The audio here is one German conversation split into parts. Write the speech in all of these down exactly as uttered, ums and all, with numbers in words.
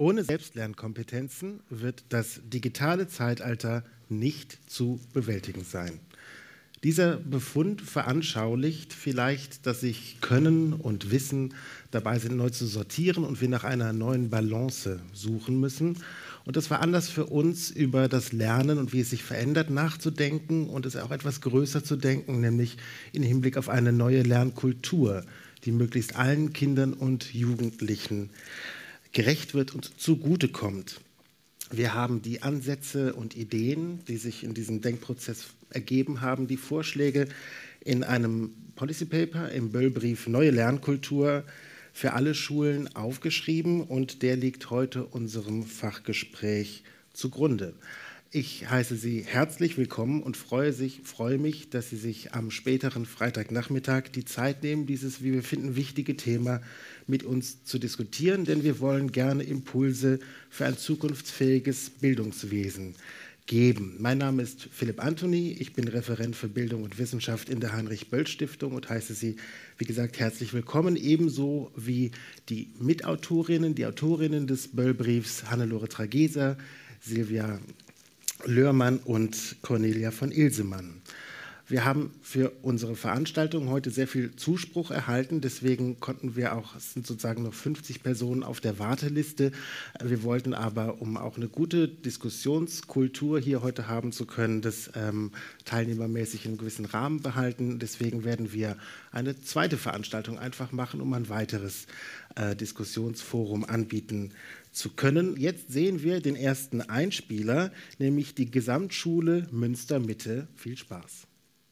Ohne Selbstlernkompetenzen wird das digitale Zeitalter nicht zu bewältigen sein. Dieser Befund veranschaulicht vielleicht, dass sich Können und Wissen dabei sind, neu zu sortieren und wir nach einer neuen Balance suchen müssen. Und das war Anlass für uns, über das Lernen und wie es sich verändert, nachzudenken und es auch etwas größer zu denken, nämlich im Hinblick auf eine neue Lernkultur, die möglichst allen Kindern und Jugendlichen gerecht wird und zugutekommt. Wir haben die Ansätze und Ideen, die sich in diesem Denkprozess ergeben haben, die Vorschläge in einem Policy Paper im Böll-Brief Neue Lernkultur für alle Schulen aufgeschrieben und der liegt heute unserem Fachgespräch zugrunde. Ich heiße Sie herzlich willkommen und freue, sich, freue mich, dass Sie sich am späteren Freitagnachmittag die Zeit nehmen, dieses, wie wir finden, wichtige Thema mit uns zu diskutieren, denn wir wollen gerne Impulse für ein zukunftsfähiges Bildungswesen geben. Mein Name ist Philipp Anthony, ich bin Referent für Bildung und Wissenschaft in der Heinrich-Böll-Stiftung und heiße Sie, wie gesagt, herzlich willkommen, ebenso wie die Mitautorinnen, die Autorinnen des Böll-Briefs Hannelore Trageser, Silvia Löhrmann und Cornelia von Ilsemann. Wir haben für unsere Veranstaltung heute sehr viel Zuspruch erhalten, deswegen konnten wir auch, es sind sozusagen noch fünfzig Personen auf der Warteliste. Wir wollten aber, um auch eine gute Diskussionskultur hier heute haben zu können, das ähm, teilnehmermäßig in einem gewissen Rahmen behalten. Deswegen werden wir eine zweite Veranstaltung einfach machen, um ein weiteres äh, Diskussionsforum anbieten zu können. Jetzt sehen wir den ersten Einspieler, nämlich die Gesamtschule Münster-Mitte. Viel Spaß.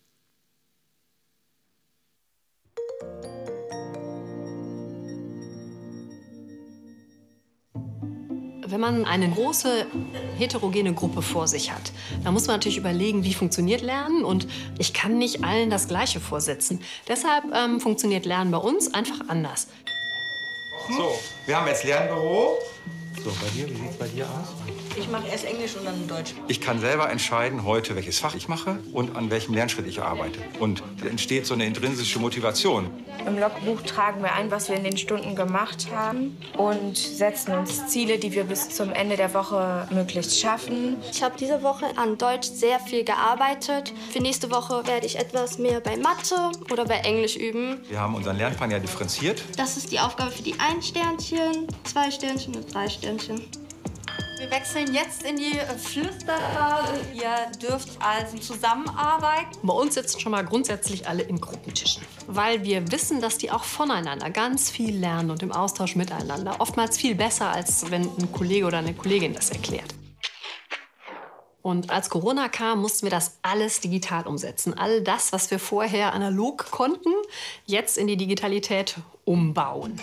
Wenn man eine große heterogene Gruppe vor sich hat, dann muss man natürlich überlegen, wie funktioniert Lernen und ich kann nicht allen das Gleiche vorsetzen. Deshalb ähm, funktioniert Lernen bei uns einfach anders. So, wir haben jetzt Lernbüro. So, bei dir, wie sieht es bei dir aus? Ich mache erst Englisch und dann Deutsch. Ich kann selber entscheiden heute, welches Fach ich mache und an welchem Lernschritt ich arbeite. Und da entsteht so eine intrinsische Motivation. Im Logbuch tragen wir ein, was wir in den Stunden gemacht haben und setzen uns Ziele, die wir bis zum Ende der Woche möglichst schaffen. Ich habe diese Woche an Deutsch sehr viel gearbeitet. Für nächste Woche werde ich etwas mehr bei Mathe oder bei Englisch üben. Wir haben unseren Lernplan ja differenziert. Das ist die Aufgabe für die ein Sternchen, zwei Sternchen und drei Sternchen. Wir wechseln jetzt in die Flüsterphase. Ihr dürft also zusammenarbeiten. Bei uns sitzen schon mal grundsätzlich alle in Gruppentischen, weil wir wissen, dass die auch voneinander ganz viel lernen und im Austausch miteinander. Oftmals viel besser, als wenn ein Kollege oder eine Kollegin das erklärt. Und als Corona kam, mussten wir das alles digital umsetzen. All das, was wir vorher analog konnten, jetzt in die Digitalität umbauen.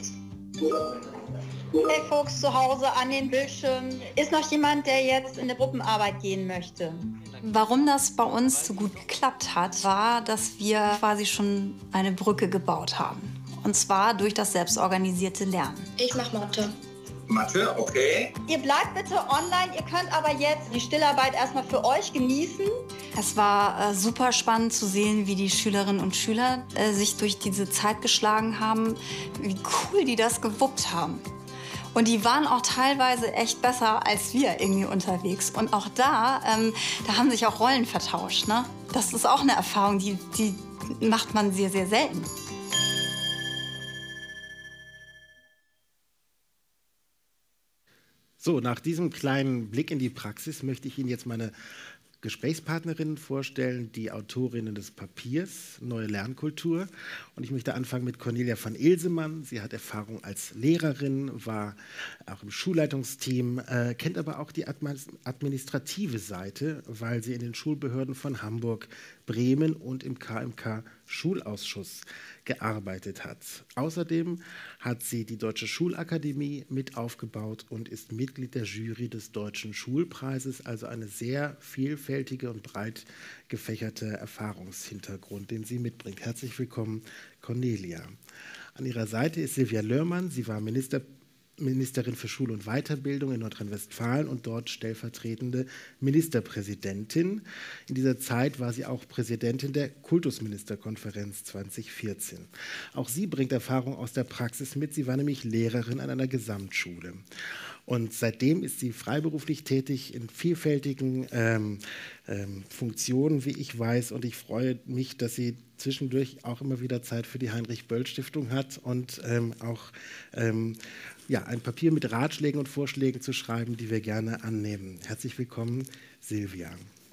Hey Fuchs, zu Hause an den Bildschirmen. Ist noch jemand, der jetzt in eine Gruppenarbeit gehen möchte? Warum das bei uns so gut geklappt hat, war, dass wir quasi schon eine Brücke gebaut haben. Und zwar durch das selbstorganisierte Lernen. Ich mache Mathe. Mathe, okay. Ihr bleibt bitte online, ihr könnt aber jetzt die Stillarbeit erstmal für euch genießen. Es war äh, super spannend zu sehen, wie die Schülerinnen und Schüler äh, sich durch diese Zeit geschlagen haben, wie cool die das gewuppt haben. Und die waren auch teilweise echt besser als wir irgendwie unterwegs. Und auch da, ähm, da haben sich auch Rollen vertauscht. Ne? Das ist auch eine Erfahrung, die, die macht man sehr, sehr selten. So, nach diesem kleinen Blick in die Praxis möchte ich Ihnen jetzt meine Gesprächspartnerinnen vorstellen, die Autorinnen des Papiers Neue Lernkultur. Und ich möchte anfangen mit Cornelia von Ilsemann. Sie hat Erfahrung als Lehrerin, war auch im Schulleitungsteam, äh, kennt aber auch die administrative Seite, weil sie in den Schulbehörden von Hamburg, Bremen und im K M K-Schulausschuss gearbeitet hat. Außerdem hat sie die Deutsche Schulakademie mit aufgebaut und ist Mitglied der Jury des Deutschen Schulpreises, also eine sehr vielfältige und breit gefächerte Erfahrungshintergrund, den sie mitbringt. Herzlich willkommen, Cornelia. An ihrer Seite ist Silvia Löhrmann. Sie war Minister Ministerin für Schule und Weiterbildung in Nordrhein-Westfalen und dort stellvertretende Ministerpräsidentin. In dieser Zeit war sie auch Präsidentin der Kultusministerkonferenz zwanzig vierzehn. Auch sie bringt Erfahrung aus der Praxis mit. Sie war nämlich Lehrerin an einer Gesamtschule. Und seitdem ist sie freiberuflich tätig in vielfältigen ähm, ähm, Funktionen, wie ich weiß. Und ich freue mich, dass sie zwischendurch auch immer wieder Zeit für die Heinrich-Böll-Stiftung hat und ähm, auch ähm, ja, ein Papier mit Ratschlägen und Vorschlägen zu schreiben, die wir gerne annehmen. Herzlich willkommen, Silvia.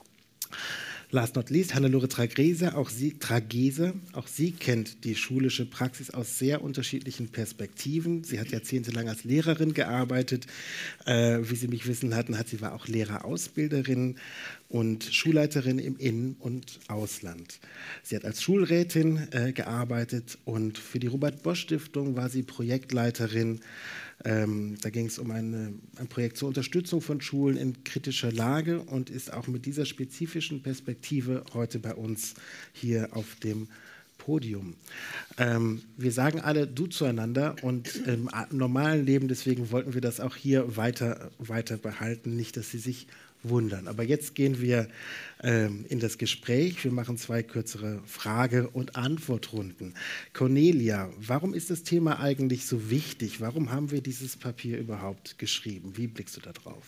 Last not least, Hannelore Tragese, auch sie, Tragese, auch sie kennt die schulische Praxis aus sehr unterschiedlichen Perspektiven. Sie hat jahrzehntelang als Lehrerin gearbeitet. Äh, wie Sie mich wissen hatten, hat sie war auch Lehrerausbilderin und Schulleiterin im In- und Ausland. Sie hat als Schulrätin äh, gearbeitet und für die Robert-Bosch-Stiftung war sie Projektleiterin. Ähm, da ging es um eine, ein Projekt zur Unterstützung von Schulen in kritischer Lage und ist auch mit dieser spezifischen Perspektive heute bei uns hier auf dem Podium. Ähm, wir sagen alle du zueinander und im normalen Leben, deswegen wollten wir das auch hier weiter, weiter behalten, nicht, dass Sie sich wundern. Aber jetzt gehen wir ähm, in das Gespräch. Wir machen zwei kürzere Frage- und Antwortrunden. Cornelia, warum ist das Thema eigentlich so wichtig? Warum haben wir dieses Papier überhaupt geschrieben? Wie blickst du da drauf?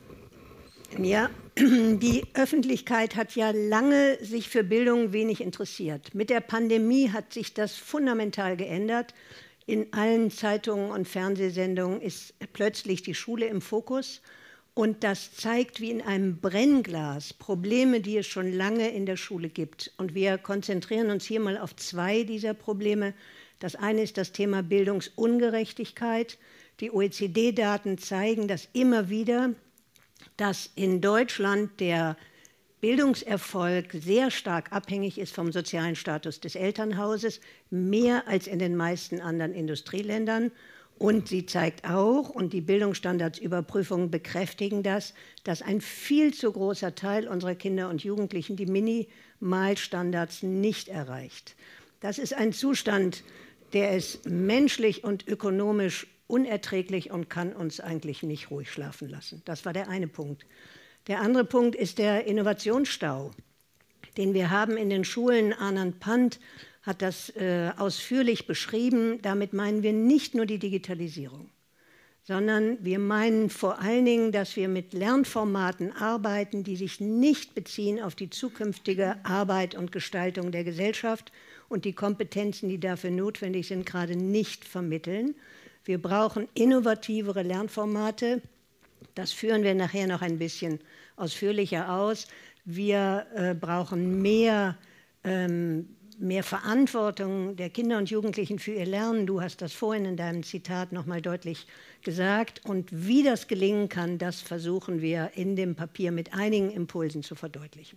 Ja, die Öffentlichkeit hat ja lange sich für Bildung wenig interessiert. Mit der Pandemie hat sich das fundamental geändert. In allen Zeitungen und Fernsehsendungen ist plötzlich die Schule im Fokus. Und das zeigt wie in einem Brennglas Probleme, die es schon lange in der Schule gibt. Und wir konzentrieren uns hier mal auf zwei dieser Probleme. Das eine ist das Thema Bildungsungerechtigkeit. Die O E C D-Daten zeigen das immer wieder, dass in Deutschland der Bildungserfolg sehr stark abhängig ist vom sozialen Status des Elternhauses, mehr als in den meisten anderen Industrieländern. Und sie zeigt auch, und die Bildungsstandardsüberprüfungen bekräftigen das, dass ein viel zu großer Teil unserer Kinder und Jugendlichen die Minimalstandards nicht erreicht. Das ist ein Zustand, der ist menschlich und ökonomisch unerträglich und kann uns eigentlich nicht ruhig schlafen lassen. Das war der eine Punkt. Der andere Punkt ist der Innovationsstau, den wir haben in den Schulen. Anand Pant hat das äh, ausführlich beschrieben. Damit meinen wir nicht nur die Digitalisierung, sondern wir meinen vor allen Dingen, dass wir mit Lernformaten arbeiten, die sich nicht beziehen auf die zukünftige Arbeit und Gestaltung der Gesellschaft und die Kompetenzen, die dafür notwendig sind, gerade nicht vermitteln. Wir brauchen innovativere Lernformate. Das führen wir nachher noch ein bisschen ausführlicher aus. Wir äh, brauchen mehr ähm, mehr Verantwortung der Kinder und Jugendlichen für ihr Lernen. Du hast das vorhin in deinem Zitat noch mal deutlich gesagt. Und wie das gelingen kann, das versuchen wir in dem Papier mit einigen Impulsen zu verdeutlichen.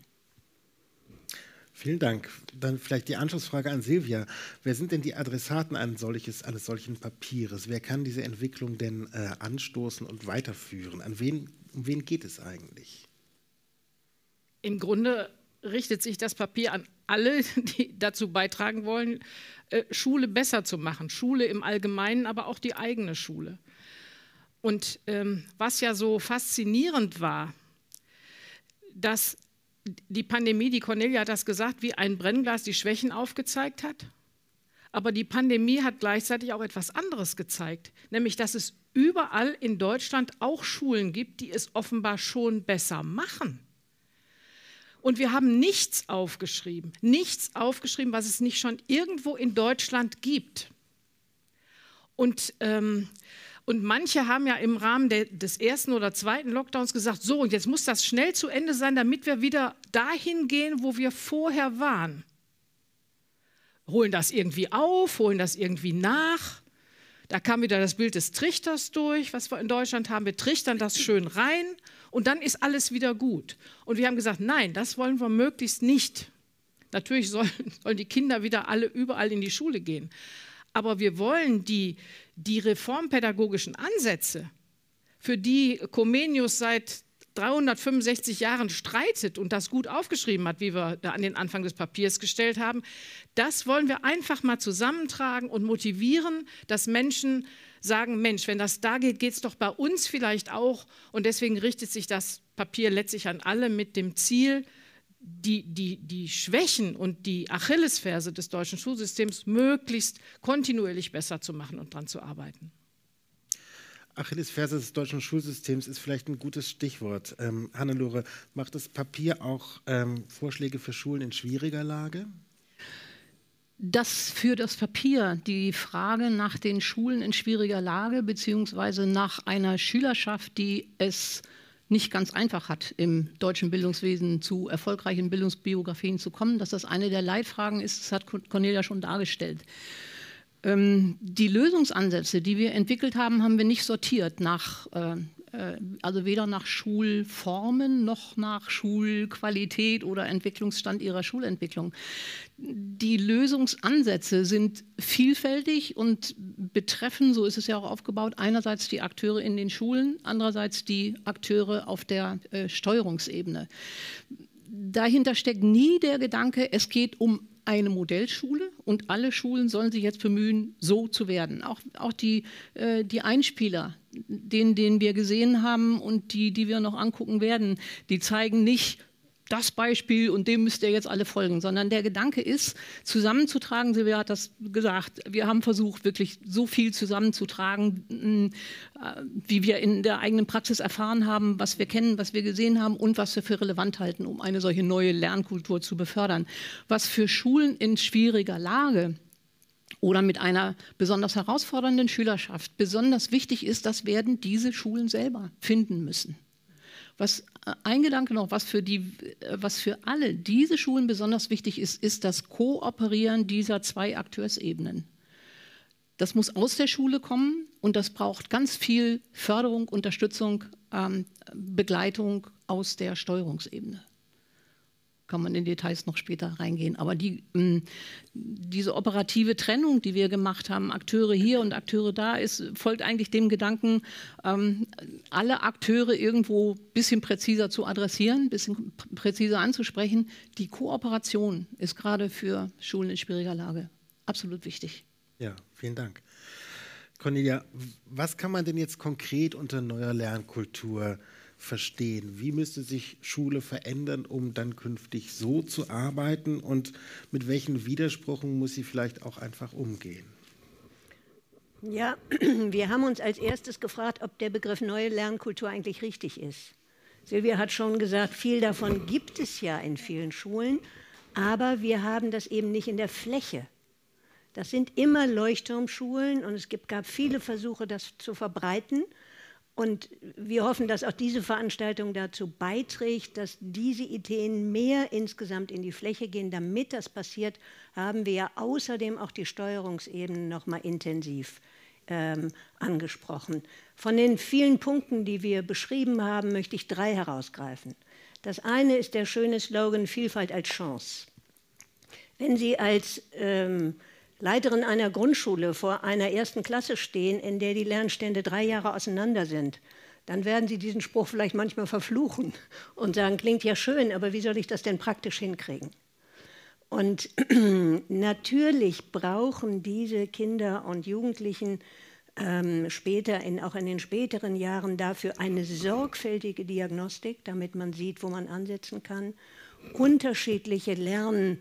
Vielen Dank. Dann vielleicht die Anschlussfrage an Silvia. Wer sind denn die Adressaten eines, solches, eines solchen Papieres? Wer kann diese Entwicklung denn äh, anstoßen und weiterführen? An wen, um wen geht es eigentlich? Im Grunde richtet sich das Papier an alle, die dazu beitragen wollen, Schule besser zu machen. Schule im Allgemeinen, aber auch die eigene Schule. Und ähm, was ja so faszinierend war, dass die Pandemie, die Cornelia hat das gesagt, wie ein Brennglas die Schwächen aufgezeigt hat. Aber die Pandemie hat gleichzeitig auch etwas anderes gezeigt, nämlich dass es überall in Deutschland auch Schulen gibt, die es offenbar schon besser machen. Und wir haben nichts aufgeschrieben, nichts aufgeschrieben, was es nicht schon irgendwo in Deutschland gibt. Und, ähm, und manche haben ja im Rahmen de, des ersten oder zweiten Lockdowns gesagt, so, und jetzt muss das schnell zu Ende sein, damit wir wieder dahin gehen, wo wir vorher waren. Holen das irgendwie auf, holen das irgendwie nach. Da kam wieder das Bild des Trichters durch, was wir in Deutschland haben. Wir trichtern das schön rein und dann ist alles wieder gut. Und wir haben gesagt, nein, das wollen wir möglichst nicht. Natürlich sollen, sollen die Kinder wieder alle überall in die Schule gehen. Aber wir wollen die, die reformpädagogischen Ansätze, für die Comenius seit dreihundertfünfundsechzig Jahren streitet und das gut aufgeschrieben hat, wie wir da an den Anfang des Papiers gestellt haben, das wollen wir einfach mal zusammentragen und motivieren, dass Menschen sagen, Mensch, wenn das da geht, geht es doch bei uns vielleicht auch. Und deswegen richtet sich das Papier letztlich an alle mit dem Ziel, die, die, die Schwächen und die Achillesferse des deutschen Schulsystems möglichst kontinuierlich besser zu machen und daran zu arbeiten. Achillesferse des deutschen Schulsystems ist vielleicht ein gutes Stichwort. Ähm, Hannelore, macht das Papier auch ähm, Vorschläge für Schulen in schwieriger Lage? Dass für das Papier die Frage nach den Schulen in schwieriger Lage beziehungsweise nach einer Schülerschaft, die es nicht ganz einfach hat, im deutschen Bildungswesen zu erfolgreichen Bildungsbiografien zu kommen, dass das eine der Leitfragen ist, das hat Cornelia schon dargestellt. Ähm, die Lösungsansätze, die wir entwickelt haben, haben wir nicht sortiert nach, äh, also weder nach Schulformen noch nach Schulqualität oder Entwicklungsstand ihrer Schulentwicklung. Die Lösungsansätze sind vielfältig und betreffen, so ist es ja auch aufgebaut, einerseits die Akteure in den Schulen, andererseits die Akteure auf der äh, Steuerungsebene. Dahinter steckt nie der Gedanke, es geht um eine Modellschule und alle Schulen sollen sich jetzt bemühen, so zu werden. Auch, auch die, äh, die Einspieler, den, den wir gesehen haben und die, die wir noch angucken werden, die zeigen nicht das Beispiel und dem müsst ihr jetzt alle folgen, sondern der Gedanke ist, zusammenzutragen, Silvia hat das gesagt, wir haben versucht, wirklich so viel zusammenzutragen, wie wir in der eigenen Praxis erfahren haben, was wir kennen, was wir gesehen haben und was wir für relevant halten, um eine solche neue Lernkultur zu befördern. Was für Schulen in schwieriger Lage oder mit einer besonders herausfordernden Schülerschaft besonders wichtig ist, das werden diese Schulen selber finden müssen. Was, ein Gedanke noch, was für, die, was für alle diese Schulen besonders wichtig ist, ist das Kooperieren dieser zwei Akteursebenen. Das muss aus der Schule kommen und das braucht ganz viel Förderung, Unterstützung, ähm, Begleitung aus der Steuerungsebene. Kann man in Details noch später reingehen. Aber die, mh, diese operative Trennung, die wir gemacht haben, Akteure hier und Akteure da, ist, folgt eigentlich dem Gedanken, ähm, alle Akteure irgendwo ein bisschen präziser zu adressieren, ein bisschen präziser anzusprechen. Die Kooperation ist gerade für Schulen in schwieriger Lage absolut wichtig. Ja, vielen Dank. Cornelia, was kann man denn jetzt konkret unter neuer Lernkultur verstehen? Wie müsste sich Schule verändern, um dann künftig so zu arbeiten und mit welchen Widersprüchen muss sie vielleicht auch einfach umgehen? Ja, wir haben uns als erstes gefragt, ob der Begriff neue Lernkultur eigentlich richtig ist. Silvia hat schon gesagt, viel davon gibt es ja in vielen Schulen, aber wir haben das eben nicht in der Fläche. Das sind immer Leuchtturmschulen und es gibt, gab viele Versuche, das zu verbreiten. Und wir hoffen, dass auch diese Veranstaltung dazu beiträgt, dass diese Ideen mehr insgesamt in die Fläche gehen. Damit das passiert, haben wir ja außerdem auch die Steuerungsebene noch mal intensiv ähm, angesprochen. Von den vielen Punkten, die wir beschrieben haben, möchte ich drei herausgreifen. Das eine ist der schöne Slogan Vielfalt als Chance. Wenn Sie als ähm, Leiterin einer Grundschule vor einer ersten Klasse stehen, in der die Lernstände drei Jahre auseinander sind, dann werden Sie diesen Spruch vielleicht manchmal verfluchen und sagen, klingt ja schön, aber wie soll ich das denn praktisch hinkriegen? Und natürlich brauchen diese Kinder und Jugendlichen ähm, später, in, auch in den späteren Jahren, dafür eine sorgfältige Diagnostik, damit man sieht, wo man ansetzen kann, unterschiedliche Lern-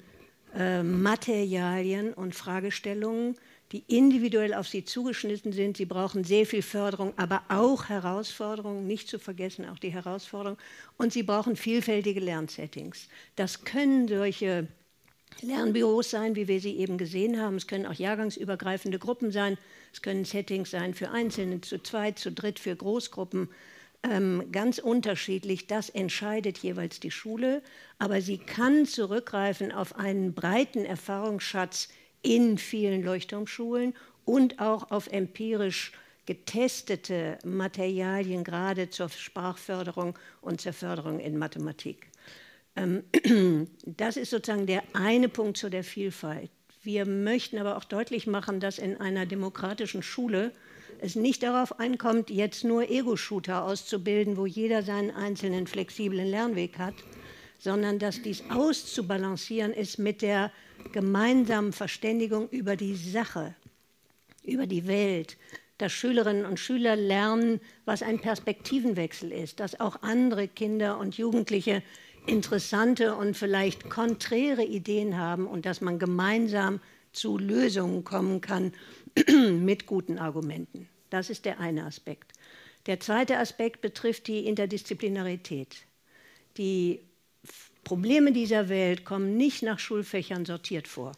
Materialien und Fragestellungen, die individuell auf sie zugeschnitten sind. Sie brauchen sehr viel Förderung, aber auch Herausforderungen, nicht zu vergessen auch die Herausforderung. Und sie brauchen vielfältige Lernsettings. Das können solche Lernbüros sein, wie wir sie eben gesehen haben. Es können auch jahrgangsübergreifende Gruppen sein. Es können Settings sein für Einzelne, zu zweit, zu dritt, für Großgruppen. Ähm, ganz unterschiedlich, das entscheidet jeweils die Schule, aber sie kann zurückgreifen auf einen breiten Erfahrungsschatz in vielen Leuchtturmschulen und auch auf empirisch getestete Materialien, gerade zur Sprachförderung und zur Förderung in Mathematik. Ähm, das ist sozusagen der eine Punkt zu der Vielfalt. Wir möchten aber auch deutlich machen, dass in einer demokratischen Schule es nicht darauf ankommt, jetzt nur Ego-Shooter auszubilden, wo jeder seinen einzelnen flexiblen Lernweg hat, sondern dass dies auszubalancieren ist mit der gemeinsamen Verständigung über die Sache, über die Welt, dass Schülerinnen und Schüler lernen, was ein Perspektivenwechsel ist, dass auch andere Kinder und Jugendliche interessante und vielleicht konträre Ideen haben und dass man gemeinsam zu Lösungen kommen kann mit guten Argumenten. Das ist der eine Aspekt. Der zweite Aspekt betrifft die Interdisziplinarität. Die Probleme dieser Welt kommen nicht nach Schulfächern sortiert vor.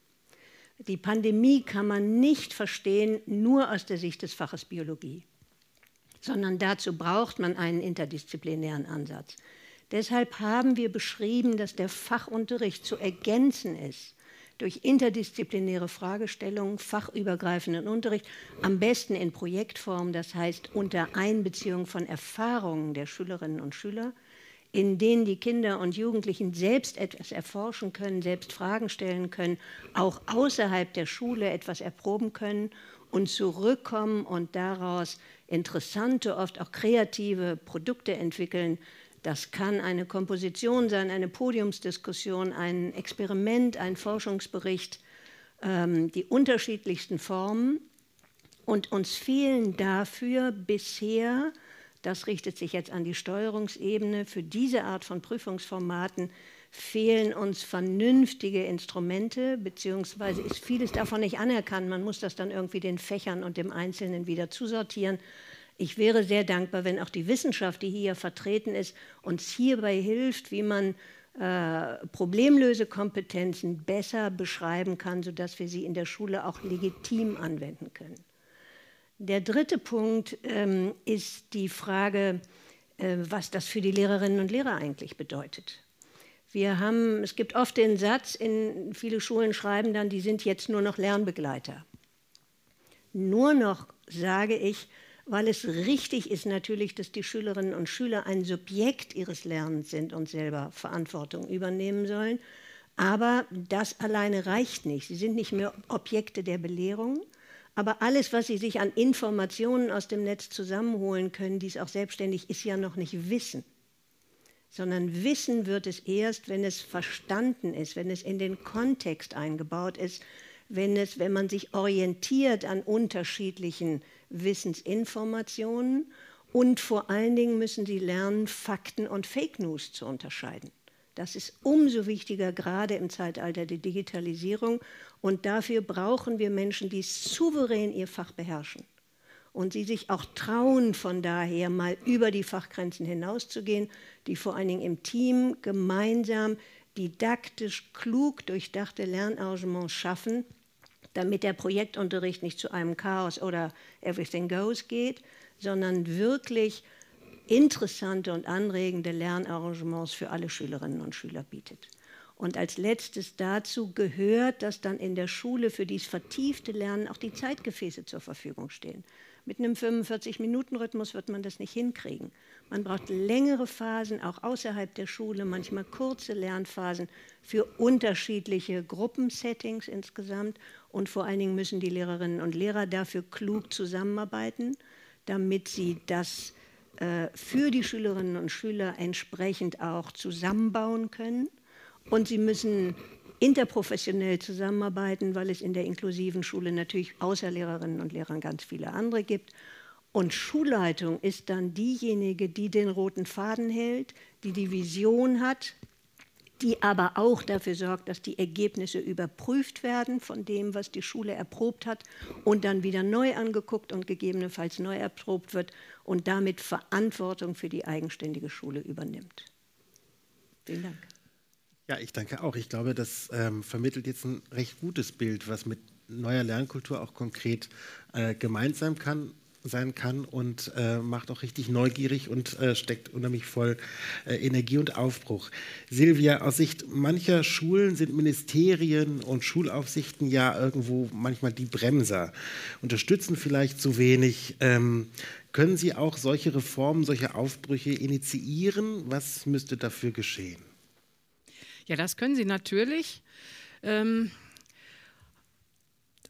Die Pandemie kann man nicht verstehen nur aus der Sicht des Faches Biologie, sondern dazu braucht man einen interdisziplinären Ansatz. Deshalb haben wir beschrieben, dass der Fachunterricht zu ergänzen ist durch interdisziplinäre Fragestellungen, fachübergreifenden Unterricht, am besten in Projektform, das heißt unter Einbeziehung von Erfahrungen der Schülerinnen und Schüler, in denen die Kinder und Jugendlichen selbst etwas erforschen können, selbst Fragen stellen können, auch außerhalb der Schule etwas erproben können und zurückkommen und daraus interessante, oft auch kreative Produkte entwickeln. Das kann eine Komposition sein, eine Podiumsdiskussion, ein Experiment, ein Forschungsbericht, ähm, die unterschiedlichsten Formen. Und uns fehlen dafür bisher, das richtet sich jetzt an die Steuerungsebene, für diese Art von Prüfungsformaten fehlen uns vernünftige Instrumente, beziehungsweise ist vieles davon nicht anerkannt. Man muss das dann irgendwie den Fächern und dem Einzelnen wieder zusortieren. Ich wäre sehr dankbar, wenn auch die Wissenschaft, die hier vertreten ist, uns hierbei hilft, wie man äh, Problemlösekompetenzen besser beschreiben kann, sodass wir sie in der Schule auch legitim anwenden können. Der dritte Punkt ähm, ist die Frage, äh, was das für die Lehrerinnen und Lehrer eigentlich bedeutet. Wir haben, es gibt oft den Satz, in viele Schulen schreiben dann, die sind jetzt nur noch Lernbegleiter. Nur noch, sage ich, weil es richtig ist natürlich, dass die Schülerinnen und Schüler ein Subjekt ihres Lernens sind und selber Verantwortung übernehmen sollen. Aber das alleine reicht nicht. Sie sind nicht mehr Objekte der Belehrung. Aber alles, was sie sich an Informationen aus dem Netz zusammenholen können, dies auch selbstständig, ist ja noch nicht Wissen. Sondern Wissen wird es erst, wenn es verstanden ist, wenn es in den Kontext eingebaut ist, wenn, es, wenn man sich orientiert an unterschiedlichen Wissensinformationen und vor allen Dingen müssen sie lernen, Fakten und Fake News zu unterscheiden. Das ist umso wichtiger, gerade im Zeitalter der Digitalisierung. Und dafür brauchen wir Menschen, die souverän ihr Fach beherrschen und sie sich auch trauen, von daher mal über die Fachgrenzen hinauszugehen, die vor allen Dingen im Team gemeinsam didaktisch klug durchdachte Lernarrangements schaffen, damit der Projektunterricht nicht zu einem Chaos oder Everything Goes geht, sondern wirklich interessante und anregende Lernarrangements für alle Schülerinnen und Schüler bietet. Und als letztes dazu gehört, dass dann in der Schule für dieses vertiefte Lernen auch die Zeitgefäße zur Verfügung stehen. Mit einem fünfundvierzig-Minuten-Rhythmus wird man das nicht hinkriegen. Man braucht längere Phasen, auch außerhalb der Schule, manchmal kurze Lernphasen für unterschiedliche Gruppensettings insgesamt. Und vor allen Dingen müssen die Lehrerinnen und Lehrer dafür klug zusammenarbeiten, damit sie das äh, für die Schülerinnen und Schüler entsprechend auch zusammenbauen können. Und sie müssen interprofessionell zusammenarbeiten, weil es in der inklusiven Schule natürlich außer Lehrerinnen und Lehrern ganz viele andere gibt. Und Schulleitung ist dann diejenige, die den roten Faden hält, die die Vision hat, die aber auch dafür sorgt, dass die Ergebnisse überprüft werden von dem, was die Schule erprobt hat und dann wieder neu angeguckt und gegebenenfalls neu erprobt wird und damit Verantwortung für die eigenständige Schule übernimmt. Vielen Dank. Ja, ich danke auch. Ich glaube, das ähm, vermittelt jetzt ein recht gutes Bild, was mit neuer Lernkultur auch konkret äh, gemeinsam kann, sein kann und äh, macht auch richtig neugierig und äh, steckt unheimlich voll äh, Energie und Aufbruch. Silvia, aus Sicht mancher Schulen sind Ministerien und Schulaufsichten ja irgendwo manchmal die Bremser, unterstützen vielleicht zu wenig. Ähm, können Sie auch solche Reformen, solche Aufbrüche initiieren? Was müsste dafür geschehen? Ja, das können Sie natürlich. Ähm,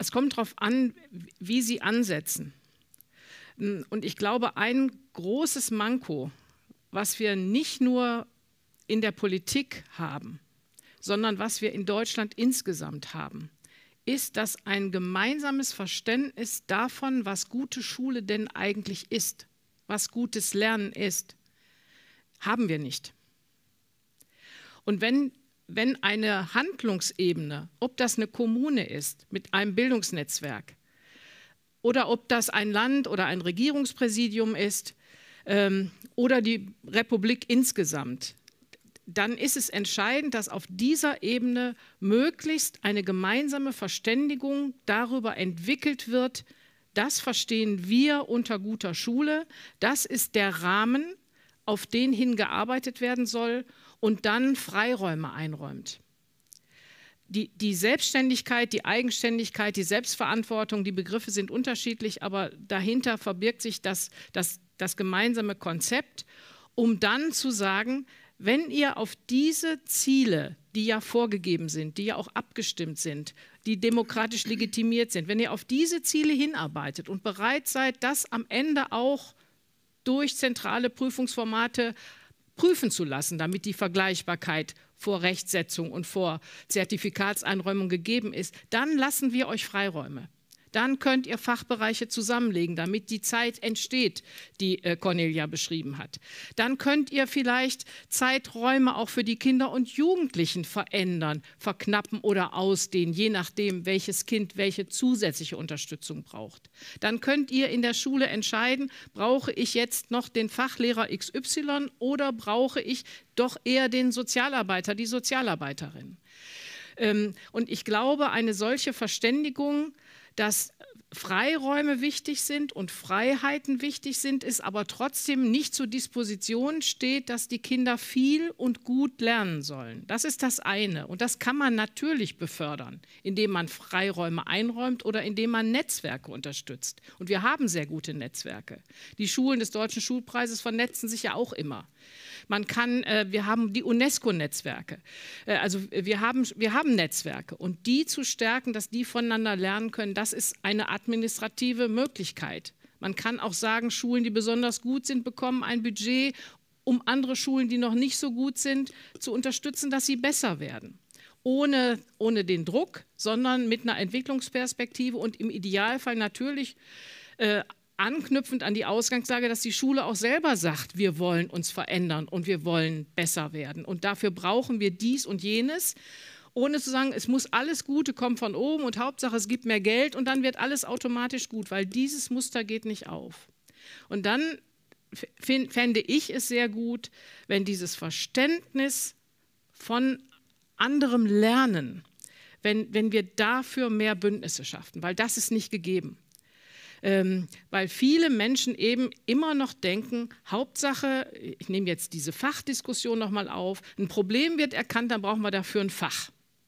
es kommt darauf an, wie Sie ansetzen. Und ich glaube, ein großes Manko, was wir nicht nur in der Politik haben, sondern was wir in Deutschland insgesamt haben, ist, dass ein gemeinsames Verständnis davon, was gute Schule denn eigentlich ist, was gutes Lernen ist, haben wir nicht. Und wenn, wenn eine Handlungsebene, ob das eine Kommune ist mit einem Bildungsnetzwerk oder ob das ein Land oder ein Regierungspräsidium ist ähm, oder die Republik insgesamt, dann ist es entscheidend, dass auf dieser Ebene möglichst eine gemeinsame Verständigung darüber entwickelt wird, das verstehen wir unter guter Schule, das ist der Rahmen, auf den hin gearbeitet werden soll und dann Freiräume einräumt. Die, die Selbstständigkeit, die Eigenständigkeit, die Selbstverantwortung, die Begriffe sind unterschiedlich, aber dahinter verbirgt sich das, das, das gemeinsame Konzept, um dann zu sagen, wenn ihr auf diese Ziele, die ja vorgegeben sind, die ja auch abgestimmt sind, die demokratisch legitimiert sind, wenn ihr auf diese Ziele hinarbeitet und bereit seid, das am Ende auch durch zentrale Prüfungsformate prüfen zu lassen, damit die Vergleichbarkeit vor Rechtsetzung und vor Zertifikatseinräumung gegeben ist, dann lassen wir euch Freiräume. Dann könnt ihr Fachbereiche zusammenlegen, damit die Zeit entsteht, die äh, Cornelia beschrieben hat. Dann könnt ihr vielleicht Zeiträume auch für die Kinder und Jugendlichen verändern, verknappen oder ausdehnen, je nachdem, welches Kind welche zusätzliche Unterstützung braucht. Dann könnt ihr in der Schule entscheiden, brauche ich jetzt noch den Fachlehrer X Y oder brauche ich doch eher den Sozialarbeiter, die Sozialarbeiterin. Ähm, und ich glaube, eine solche Verständigung, dass Freiräume wichtig sind und Freiheiten wichtig sind, es aber trotzdem nicht zur Disposition steht, dass die Kinder viel und gut lernen sollen. Das ist das eine. Und das kann man natürlich befördern, indem man Freiräume einräumt oder indem man Netzwerke unterstützt. Und wir haben sehr gute Netzwerke. Die Schulen des Deutschen Schulpreises vernetzen sich ja auch immer. Man kann, äh, wir haben die UNESCO-Netzwerke. Äh, also wir haben, wir haben Netzwerke. Und die zu stärken, dass die voneinander lernen können, das ist eine administrative Möglichkeit. Man kann auch sagen, Schulen, die besonders gut sind, bekommen ein Budget, um andere Schulen, die noch nicht so gut sind, zu unterstützen, dass sie besser werden. Ohne, ohne den Druck, sondern mit einer Entwicklungsperspektive und im Idealfall natürlich äh, anknüpfend an die Ausgangslage, dass die Schule auch selber sagt, wir wollen uns verändern und wir wollen besser werden. Und dafür brauchen wir dies und jenes, ohne zu sagen, es muss alles Gute kommen von oben und Hauptsache es gibt mehr Geld und dann wird alles automatisch gut, weil dieses Muster geht nicht auf. Und dann fände ich es sehr gut, wenn dieses Verständnis von anderem Lernen, wenn, wenn wir dafür mehr Bündnisse schaffen, weil das ist nicht gegeben. Ähm, weil viele Menschen eben immer noch denken, Hauptsache, ich nehme jetzt diese Fachdiskussion nochmal auf, ein Problem wird erkannt, dann brauchen wir dafür ein Fach.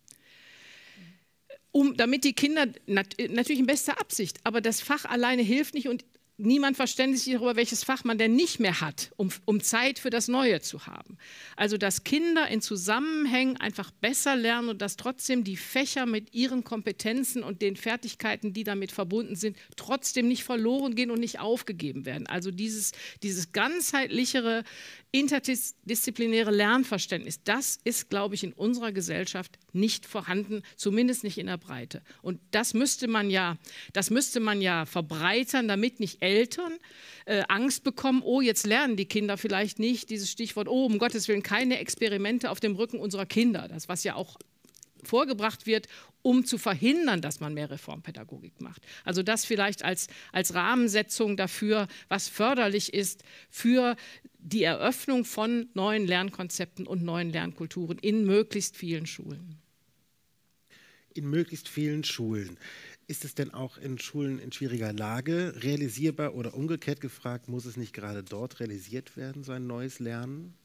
Um, damit die Kinder, nat natürlich in bester Absicht, aber das Fach alleine hilft nicht und niemand verständigt sich darüber, welches Fach man denn nicht mehr hat, um, um Zeit für das Neue zu haben. Also dass Kinder in Zusammenhängen einfach besser lernen und dass trotzdem die Fächer mit ihren Kompetenzen und den Fertigkeiten, die damit verbunden sind, trotzdem nicht verloren gehen und nicht aufgegeben werden. Also dieses, dieses ganzheitlichere, interdisziplinäre Lernverständnis, das ist, glaube ich, in unserer Gesellschaft nicht vorhanden, zumindest nicht in der Breite. Und das müsste man ja, das müsste man ja verbreitern, damit nicht Eltern äh, Angst bekommen, oh, jetzt lernen die Kinder vielleicht nicht, dieses Stichwort, oh, um Gottes Willen, keine Experimente auf dem Rücken unserer Kinder, das, was ja auch vorgebracht wird, um zu verhindern, dass man mehr Reformpädagogik macht. Also das vielleicht als, als Rahmensetzung dafür, was förderlich ist für die Eröffnung von neuen Lernkonzepten und neuen Lernkulturen in möglichst vielen Schulen. In möglichst vielen Schulen. Ist es denn auch in Schulen in schwieriger Lage realisierbar oder umgekehrt gefragt, muss es nicht gerade dort realisiert werden, so ein neues Lernen?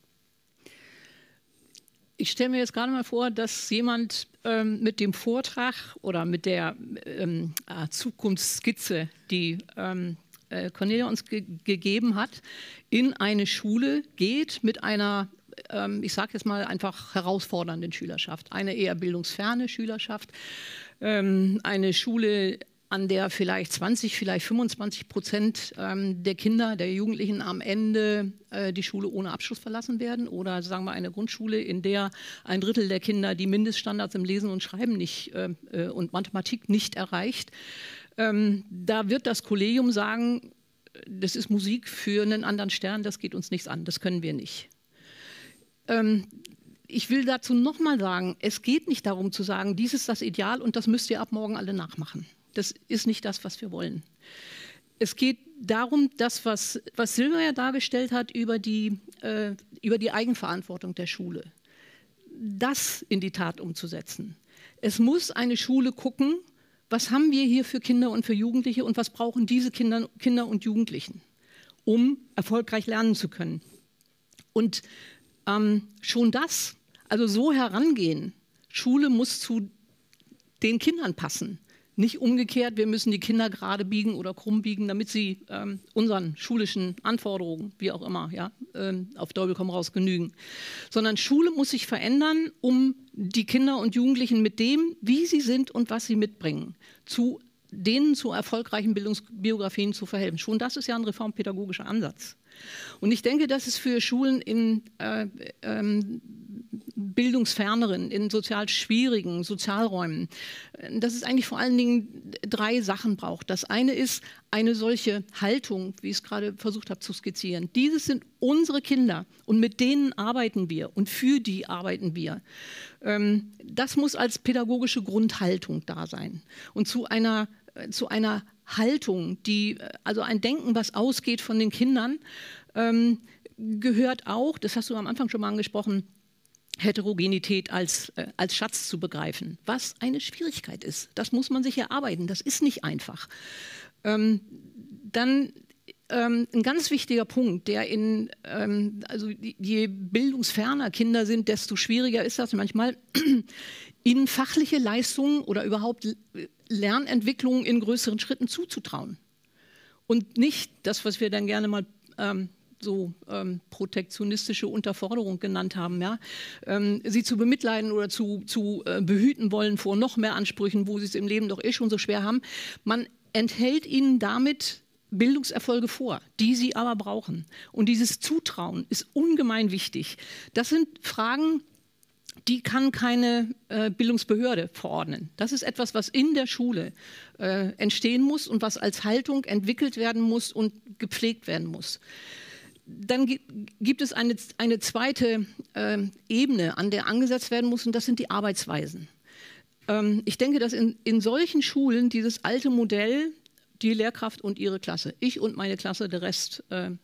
Ich stelle mir jetzt gerade mal vor, dass jemand ähm, mit dem Vortrag oder mit der ähm, Zukunftsskizze, die ähm, äh, Cornelia uns ge gegeben hat, in eine Schule geht mit einer, ähm, ich sage jetzt mal einfach herausfordernden Schülerschaft, eine eher bildungsferne Schülerschaft. ähm, eine Schule, an der vielleicht zwanzig, vielleicht fünfundzwanzig Prozent ähm, der Kinder, der Jugendlichen am Ende äh, die Schule ohne Abschluss verlassen werden. Oder sagen wir eine Grundschule, in der ein Drittel der Kinder die Mindeststandards im Lesen und Schreiben nicht, äh, äh, und Mathematik nicht erreicht. Ähm, da wird das Kollegium sagen, das ist Musik für einen anderen Stern, das geht uns nichts an, das können wir nicht. Ähm, ich will dazu nochmal sagen, es geht nicht darum zu sagen, dies ist das Ideal und das müsst ihr ab morgen alle nachmachen. Das ist nicht das, was wir wollen. Es geht darum, das, was, was Silvia ja dargestellt hat, über die, äh, über die Eigenverantwortung der Schule, das in die Tat umzusetzen. Es muss eine Schule gucken, was haben wir hier für Kinder und für Jugendliche und was brauchen diese Kinder, Kinder und Jugendlichen, um erfolgreich lernen zu können. Und ähm, schon das, also so herangehen, Schule muss zu den Kindern passen. Nicht umgekehrt, wir müssen die Kinder gerade biegen oder krumm biegen, damit sie ähm, unseren schulischen Anforderungen, wie auch immer, ja, ähm, auf Teufel komm raus genügen. Sondern Schule muss sich verändern, um die Kinder und Jugendlichen mit dem, wie sie sind und was sie mitbringen, zu denen zu erfolgreichen Bildungsbiografien zu verhelfen. Schon das ist ja ein reformpädagogischer Ansatz. Und ich denke, dass es für Schulen in äh, ähm, bildungsferneren, in sozial schwierigen Sozialräumen, dass es eigentlich vor allen Dingen drei Sachen braucht. Das eine ist eine solche Haltung, wie ich es gerade versucht habe zu skizzieren. Dieses sind unsere Kinder und mit denen arbeiten wir und für die arbeiten wir. Ähm, das muss als pädagogische Grundhaltung da sein. Und zu einer, äh, zu einer Haltung, die, also ein Denken, was ausgeht von den Kindern, ähm, gehört auch, das hast du am Anfang schon mal angesprochen, Heterogenität als, äh, als Schatz zu begreifen, was eine Schwierigkeit ist. Das muss man sich erarbeiten, das ist nicht einfach. Ähm, dann ähm, ein ganz wichtiger Punkt, der in, ähm, also je bildungsferner Kinder sind, desto schwieriger ist das manchmal, ihnen fachliche Leistungen oder überhaupt Lernentwicklungen in größeren Schritten zuzutrauen. Und nicht das, was wir dann gerne mal ähm, so ähm, protektionistische Unterforderung genannt haben, ja? ähm, sie zu bemitleiden oder zu, zu äh, behüten wollen vor noch mehr Ansprüchen, wo sie es im Leben doch eh schon so schwer haben. Man enthält ihnen damit Bildungserfolge vor, die sie aber brauchen. Und dieses Zutrauen ist ungemein wichtig. Das sind Fragen, die kann keine äh, Bildungsbehörde verordnen. Das ist etwas, was in der Schule äh, entstehen muss und was als Haltung entwickelt werden muss und gepflegt werden muss. Dann gibt es eine, eine zweite äh, Ebene, an der angesetzt werden muss, und das sind die Arbeitsweisen. Ähm, ich denke, dass in, in solchen Schulen dieses alte Modell, die Lehrkraft und ihre Klasse, ich und meine Klasse, der Rest, äh, äh,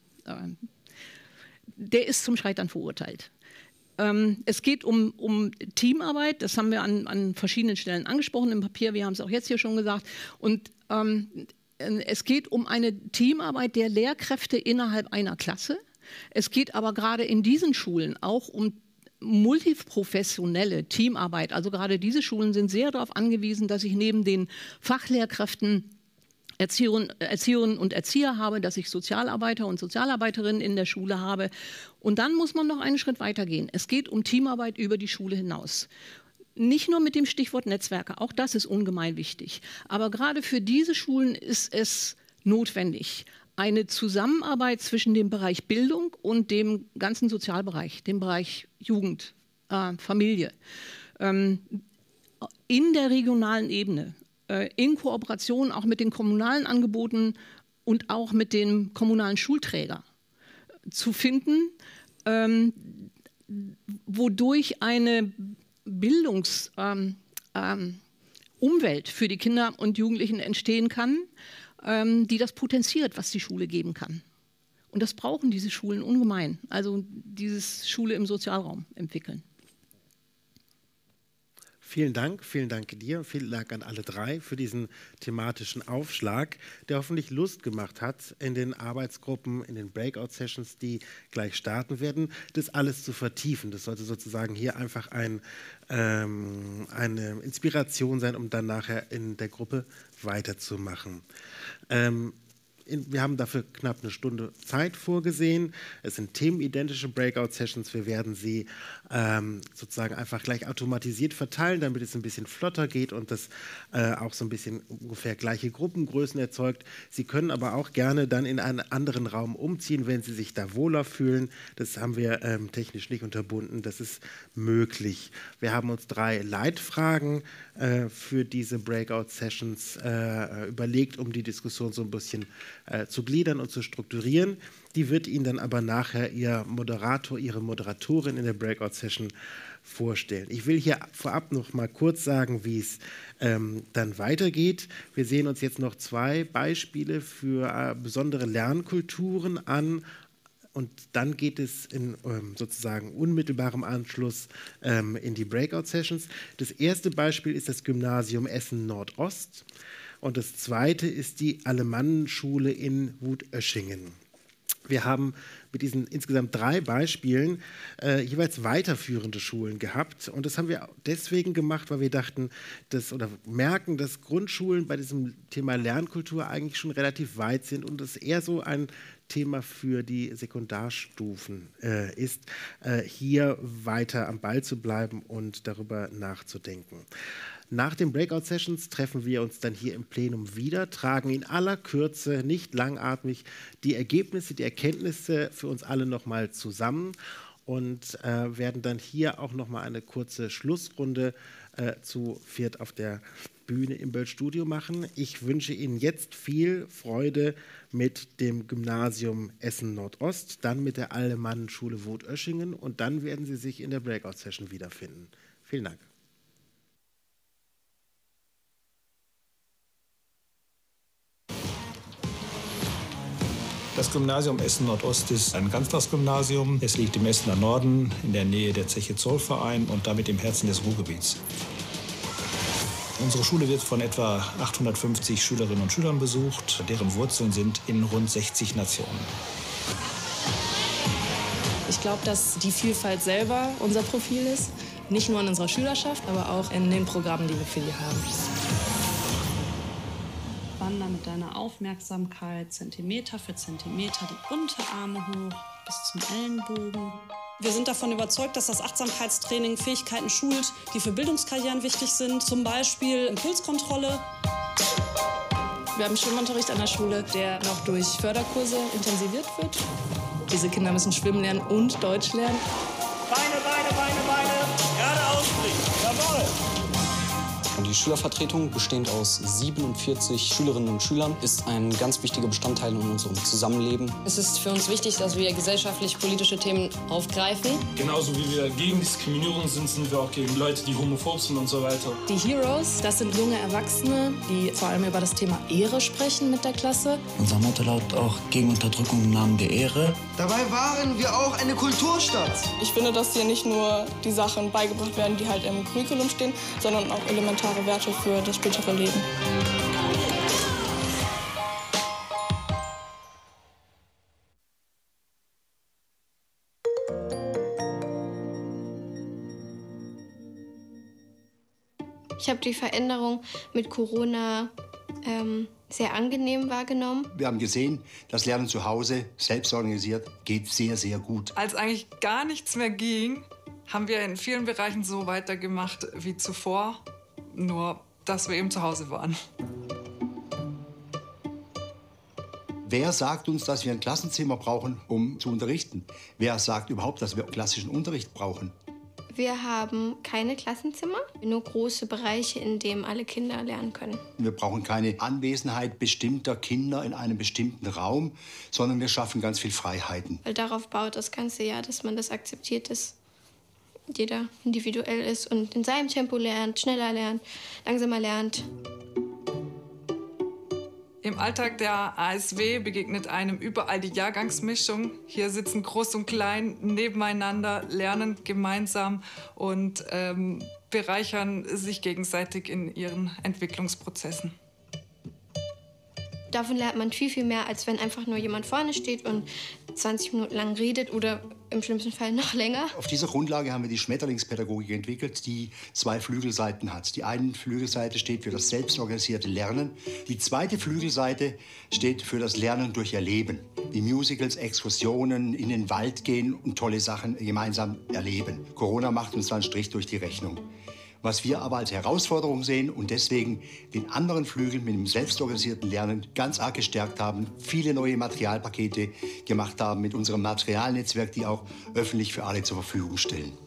der ist zum Scheitern verurteilt. Ähm, es geht um, um Teamarbeit, das haben wir an, an verschiedenen Stellen angesprochen im Papier, wir haben es auch jetzt hier schon gesagt. Und ähm, es geht um eine Teamarbeit der Lehrkräfte innerhalb einer Klasse. Es geht aber gerade in diesen Schulen auch um multiprofessionelle Teamarbeit. Also gerade diese Schulen sind sehr darauf angewiesen, dass ich neben den Fachlehrkräften Erzieherinnen, Erzieherinnen und Erzieher habe, dass ich Sozialarbeiter und Sozialarbeiterinnen in der Schule habe. Und dann muss man noch einen Schritt weiter gehen. Es geht um Teamarbeit über die Schule hinaus. Nicht nur mit dem Stichwort Netzwerke, auch das ist ungemein wichtig. Aber gerade für diese Schulen ist es notwendig, eine Zusammenarbeit zwischen dem Bereich Bildung und dem ganzen Sozialbereich, dem Bereich Jugend, äh, Familie, ähm, in der regionalen Ebene, äh, in Kooperation auch mit den kommunalen Angeboten und auch mit dem kommunalen Schulträger zu finden, ähm, wodurch eine Bildungsumwelt ähm, ähm, für die Kinder und Jugendlichen entstehen kann, ähm, die das potenziert, was die Schule geben kann. Und das brauchen diese Schulen ungemein, also dieses Schule im Sozialraum entwickeln. Vielen Dank, vielen Dank dir, vielen Dank an alle drei für diesen thematischen Aufschlag, der hoffentlich Lust gemacht hat, in den Arbeitsgruppen, in den Breakout-Sessions, die gleich starten werden, das alles zu vertiefen. Das sollte sozusagen hier einfach ein, ähm, eine Inspiration sein, um dann nachher in der Gruppe weiterzumachen. Ähm, in, wir haben dafür knapp eine Stunde Zeit vorgesehen. Es sind themenidentische Breakout-Sessions. Wir werden sie ähm, sozusagen einfach gleich automatisiert verteilen, damit es ein bisschen flotter geht und das äh, auch so ein bisschen ungefähr gleiche Gruppengrößen erzeugt. Sie können aber auch gerne dann in einen anderen Raum umziehen, wenn Sie sich da wohler fühlen. Das haben wir ähm, technisch nicht unterbunden. Das ist möglich. Wir haben uns drei Leitfragen äh, für diese Breakout-Sessions äh, überlegt, um die Diskussion so ein bisschen äh, zu gliedern und zu strukturieren. Die wird Ihnen dann aber nachher Ihr Moderator, Ihre Moderatorin in der Breakout-Session vorstellen. Ich will hier vorab noch mal kurz sagen, wie es ähm, dann weitergeht. Wir sehen uns jetzt noch zwei Beispiele für äh, besondere Lernkulturen an. Und dann geht es in ähm, sozusagen unmittelbarem Anschluss ähm, in die Breakout-Sessions. Das erste Beispiel ist das Gymnasium Essen Nordost und das zweite ist die Alemannenschule in Wutöschingen. Wir haben mit diesen insgesamt drei Beispielen äh, jeweils weiterführende Schulen gehabt. Und das haben wir deswegen gemacht, weil wir dachten, dass, oder merken, dass Grundschulen bei diesem Thema Lernkultur eigentlich schon relativ weit sind und es eher so ein Thema für die Sekundarstufen äh, ist, äh, hier weiter am Ball zu bleiben und darüber nachzudenken. Nach den Breakout-Sessions treffen wir uns dann hier im Plenum wieder, tragen in aller Kürze, nicht langatmig, die Ergebnisse, die Erkenntnisse für uns alle nochmal zusammen und äh, werden dann hier auch nochmal eine kurze Schlussrunde äh, zu viert auf der Bühne im Böll-Studio machen. Ich wünsche Ihnen jetzt viel Freude mit dem Gymnasium Essen Nordost, dann mit der Alemannenschule Wutöschingen und dann werden Sie sich in der Breakout-Session wiederfinden. Vielen Dank. Das Gymnasium Essen Nordost ist ein Ganztagsgymnasium. Es liegt im Essener Norden in der Nähe der Zeche Zollverein und damit im Herzen des Ruhrgebiets. Unsere Schule wird von etwa achthundertfünfzig Schülerinnen und Schülern besucht. Deren Wurzeln sind in rund sechzig Nationen. Ich glaube, dass die Vielfalt selber unser Profil ist. Nicht nur in unserer Schülerschaft, aber auch in den Programmen, die wir für die haben. Wander mit deiner Aufmerksamkeit Zentimeter für Zentimeter die Unterarme hoch bis zum Ellenbogen. Wir sind davon überzeugt, dass das Achtsamkeitstraining Fähigkeiten schult, die für Bildungskarrieren wichtig sind, zum Beispiel Impulskontrolle. Wir haben Schwimmunterricht an der Schule, der noch durch Förderkurse intensiviert wird. Diese Kinder müssen schwimmen lernen und Deutsch lernen. Beine, Beine, Beine, Beine, gerade ausbringen, jawohl! Die Schülervertretung, bestehend aus siebenundvierzig Schülerinnen und Schülern, ist ein ganz wichtiger Bestandteil in unserem Zusammenleben. Es ist für uns wichtig, dass wir gesellschaftlich-politische Themen aufgreifen. Genauso wie wir gegen Diskriminierung sind, sind wir auch gegen Leute, die homophob sind und so weiter. Die Heroes, das sind junge Erwachsene, die vor allem über das Thema Ehre sprechen mit der Klasse. Unser Motto lautet auch gegen Unterdrückung im Namen der Ehre. Dabei waren wir auch eine Kulturstadt. Ich finde, dass hier nicht nur die Sachen beigebracht werden, die halt im Curriculum stehen, sondern auch elementare Werte für das spätere Leben. Ich habe die Veränderung mit Corona ähm, sehr angenehm wahrgenommen. Wir haben gesehen, das Lernen zu Hause, selbst organisiert, geht sehr, sehr gut. Als eigentlich gar nichts mehr ging, haben wir in vielen Bereichen so weitergemacht wie zuvor, nur dass wir eben zu Hause waren. Wer sagt uns, dass wir ein Klassenzimmer brauchen, um zu unterrichten? Wer sagt überhaupt, dass wir klassischen Unterricht brauchen? Wir haben keine Klassenzimmer, nur große Bereiche, in denen alle Kinder lernen können. Wir brauchen keine Anwesenheit bestimmter Kinder in einem bestimmten Raum, sondern wir schaffen ganz viel Freiheiten. Weil darauf baut das ganze Jahr, dass man das akzeptiert, dass jeder individuell ist und in seinem Tempo lernt, schneller lernt, langsamer lernt. Im Alltag der A S W begegnet einem überall die Jahrgangsmischung. Hier sitzen Groß und Klein nebeneinander, lernen gemeinsam und ähm, bereichern sich gegenseitig in ihren Entwicklungsprozessen. Davon lernt man viel, viel mehr, als wenn einfach nur jemand vorne steht und zwanzig Minuten lang redet oder im schlimmsten Fall noch länger. Auf dieser Grundlage haben wir die Schmetterlingspädagogik entwickelt, die zwei Flügelseiten hat. Die eine Flügelseite steht für das selbstorganisierte Lernen. Die zweite Flügelseite steht für das Lernen durch Erleben. Die Musicals, Exkursionen, in den Wald gehen und tolle Sachen gemeinsam erleben. Corona macht uns da einen Strich durch die Rechnung. Was wir aber als Herausforderung sehen und deswegen den anderen Flügel mit dem selbstorganisierten Lernen ganz arg gestärkt haben, viele neue Materialpakete gemacht haben mit unserem Materialnetzwerk, die auch öffentlich für alle zur Verfügung stellen.